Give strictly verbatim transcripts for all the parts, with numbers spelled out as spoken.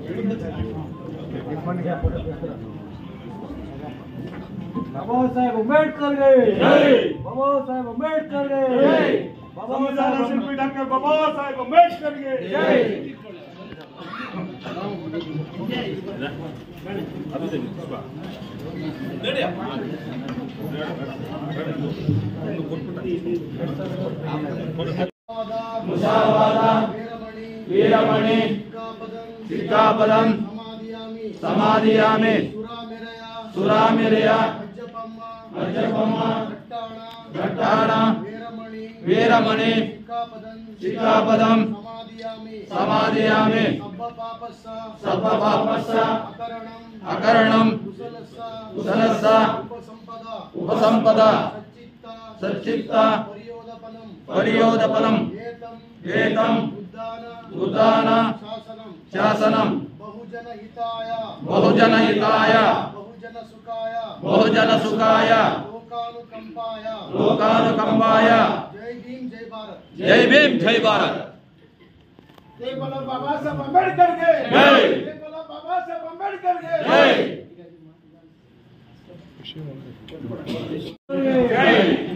बाबा साहेब अंबेडकर गे बाबा साहेब अंबेडकर गे संविधान शिल्पी डॉक्टर बाबा साहेब अंबेडकर गे वीरमणि सिक्कापदं समाधियामि सुरामेरया मज्जपम्म घट्टाण वीरमणि सिक्कापदं समाधियामि सब्बपापस्स अकरणं कुशलस्स उपसंपदा सच्चित्ता परियोदपनं एतं उद्दान शासनं बहुजनहिताय बहुजनहिताय बहुजनसुखाय लोकानुकंपाय लोकानुकंपाय जय भीम जय भारत जय भीम जय भारत जय बोलो बाबा साहब अंबेडकर के जय जय बोलो बाबा साहब अंबेडकर के जय जय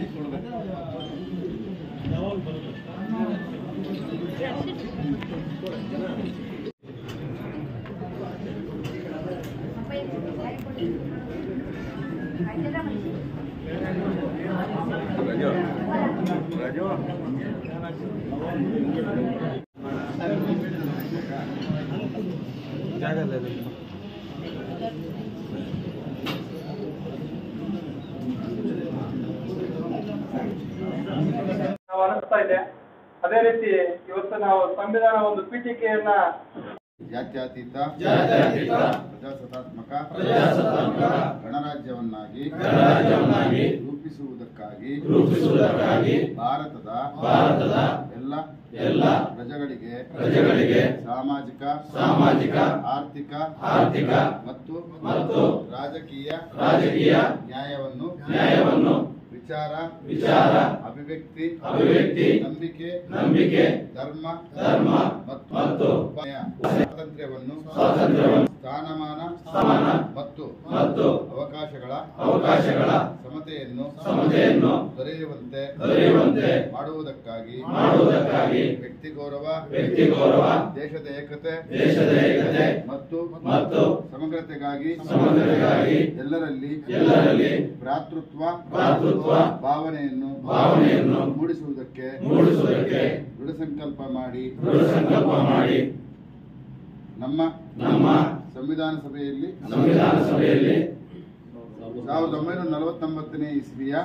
ನಾವು ಅನಿಸ್ತಾ ಇದೆ ಅದೇ ರೀತಿ ಇವತ್ತು ನಾವು ಸಂವಿಧಾನ ಒಂದು ಪೀಠಿಕೆಯನ್ನ ಜಾತ್ಯತೀತ ಪ್ರಜಾಸತ್ತಾತ್ಮಕ ಗಣರಾಜ್ಯವನ್ನಾಗಿ ರೂಪಿಸುವುದಕ್ಕಾಗಿ ಭಾರತದ ಭಾರತದ ಎಲ್ಲ ಎಲ್ಲ ಪ್ರಜೆಗಳಿಗೆ ಪ್ರಜೆಗಳಿಗೆ ಸಾಮಾಜಿಕ ಸಾಮಾಜಿಕ ಆರ್ಥಿಕ ಆರ್ಥಿಕ ಮತ್ತು ಮತ್ತು ರಾಜಕೀಯ ರಾಜಕೀಯ ನ್ಯಾಯವನ್ನು ನ್ಯಾಯವನ್ನು ವಿಚಾರ ವಿಚಾರ ಅಭಿವ್ಯಕ್ತಿ ಅಭಿವ್ಯಕ್ತಿ ನಂಬಿಕೆ ನಂಬಿಕೆ ಧರ್ಮ ಧರ್ಮ ಮತ್ತು ಸ್ವಾತಂತ್ರ್ಯವನ್ನು ಸ್ವಾತಂತ್ರ್ಯವನ್ನು ಸ್ಥಾನಮಾನ ಸ್ಥಾನ ಮತ್ತು ಮತ್ತು ಅವಕಾಶಗಳ ಅವಕಾಶಗಳ ಸಮತೆಯನ್ನು ಸಮತೆಯನ್ನು ದೊರೆಯುವಂತೆ ದೊರೆಯುವಂತೆ ಮಾಡುವುದಕ್ಕಾಗಿ ಮಾಡುವುದಕ್ಕಾಗಿ ವ್ಯಕ್ತಿ ಗೌರವ ವ್ಯಕ್ತಿ ಗೌರವ ದೇಶದ ಏಕತೆ ದೇಶದ ಏಕತೆ ಮತ್ತು ಮತ್ತು ಸಮಗ್ರತೆಗಾಗಿ ಸಮಗ್ರತೆಗಾಗಿ ಎಲ್ಲರಲ್ಲಿ ಎಲ್ಲರಲ್ಲಿ ಭ್ರಾತೃತ್ವ ಭ್ರಾತೃತ್ವ ಭಾವನೆಯನ್ನು ಭಾವನೆಯನ್ನು ಮೂಡಿಸುವುದಕ್ಕೆ ಮೂಡಿಸುವುದಕ್ಕೆ ದೃಢ ಸಂಕಲ್ಪ ಮಾಡಿ ದೃಢ ಸಂಕಲ್ಪ ಮಾಡಿ ನಮ್ಮ ನಮ್ಮ ಸಂವಿಧಾನ ಸಭೆಯಲ್ಲಿ ಸಂವಿಧಾನ ಸಭೆಯಲ್ಲಿ ಸಾವಿರದ ಒಂಬೈನೂರ ನಲವತ್ತೊಂಬತ್ತನೇ ಇಸ್ವಿಯ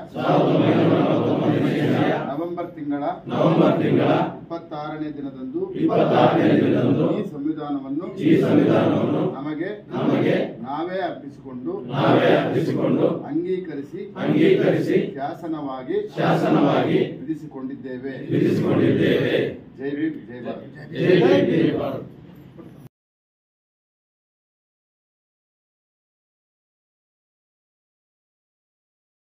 ನವೆಂಬರ್ ತಿಂಗಳ ನವೆಂಬರ್ ತಿಂಗಳ ಇಪ್ಪತ್ತಾರನೇ ದಿನದಂದು ಇಪ್ಪತ್ತಾರನೇ ದಿನದಂದು ಈ ಸಂವಿಧಾನವನ್ನು ಈ ಸಂವಿಧಾನವನ್ನು ನಮಗೆ ನಮಗೆ ನಾವೇ ಅರ್ಪಿಸಿಕೊಂಡು ನಾವೇ ಅರ್ಪಿಸಿಕೊಂಡು ಅಂಗೀಕರಿಸಿ ಅಂಗೀಕರಿಸಿ ಶಾಸನವಾಗಿ ಶಾಸನವಾಗಿ ವಿಧಿಸಿಕೊಂಡಿದ್ದೇವೆ ವಿಧಿಸಿಕೊಂಡಿದ್ದೇವೆ ಜೈ ಭೀಮ್ ಜೈ ಭಾರತ್ ಜೈ ಭೀಮ್ ಜೈ ಭಾರತ್.